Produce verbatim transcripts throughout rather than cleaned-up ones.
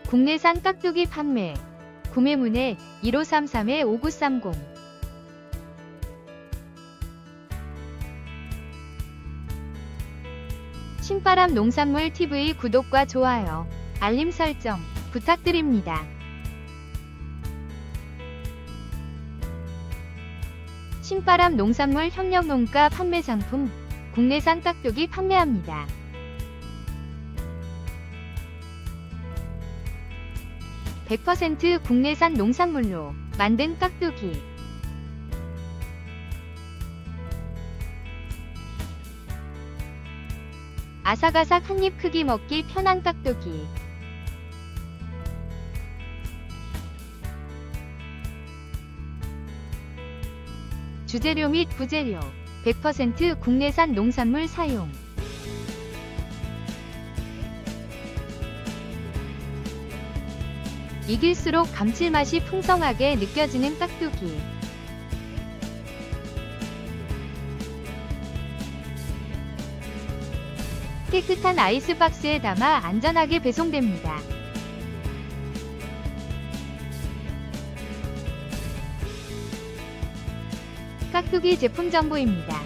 국내산 깍두기 판매. 구매 문의 일오삼삼 오구삼공. 신바람 농산물 티비 구독과 좋아요, 알림 설정 부탁드립니다. 신바람 농산물 협력농가 판매 상품, 국내산 깍두기 판매합니다. 백 퍼센트 국내산 농산물로 만든 깍두기. 아삭아삭 한입 크기 먹기 편한 깍두기. 주재료 및 부재료 백 퍼센트 국내산 농산물 사용. 익을수록 감칠맛이 풍성하게 느껴지는 깍두기. 깨끗한 아이스박스에 담아 안전하게 배송됩니다. 깍두기 제품 정보입니다.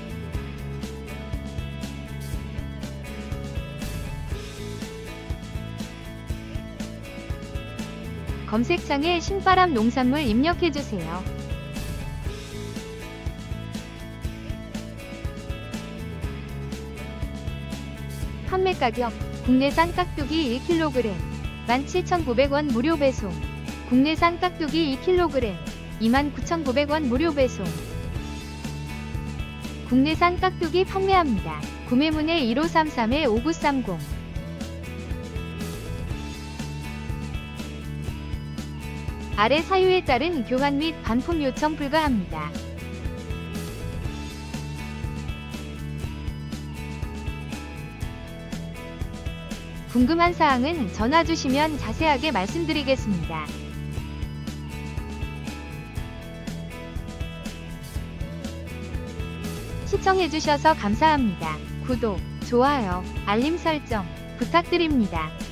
검색창에 신바람 농산물 입력해주세요. 판매 가격, 국내산 깍두기 일 킬로그램 만 칠천구백 원 무료 배송. 국내산 깍두기 이 킬로그램 이만 구천구백 원 무료 배송. 국내산 깍두기 판매합니다. 구매 문의 일오삼삼 오구삼공. 아래 사유에 따른 교환 및 반품 요청 불가합니다. 궁금한 사항은 전화 주시면 자세하게 말씀드리겠습니다. 시청해주셔서 감사합니다. 구독, 좋아요, 알림 설정 부탁드립니다.